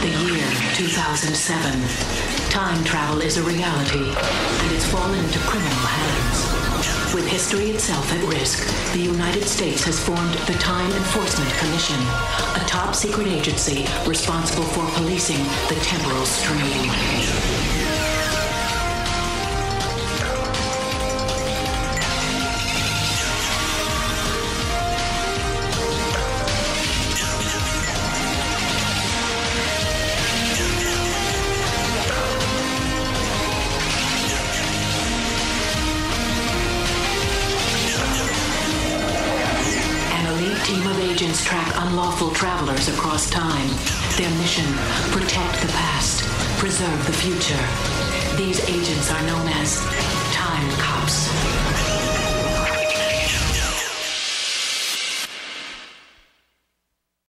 The year 2007. Time travel is a reality, and it's fallen into criminal hands. With history itself at risk, the United States has formed the Time Enforcement Commission, a top-secret agency responsible for policing the temporal stream. Team of agents track unlawful travelers across time. Their mission, protect the past, preserve the future. These agents are known as Time Cops.